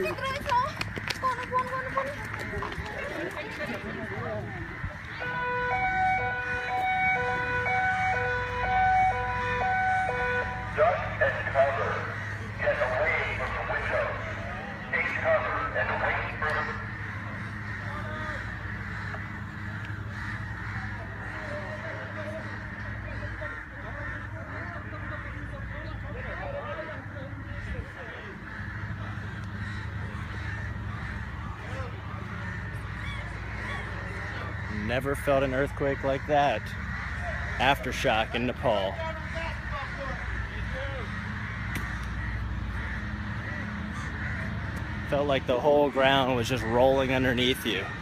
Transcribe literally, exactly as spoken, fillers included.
Duck and cover. Get away from the window. Take cover and away from... Never felt an earthquake like that. Aftershock in Nepal. Felt like the whole ground was just rolling underneath you.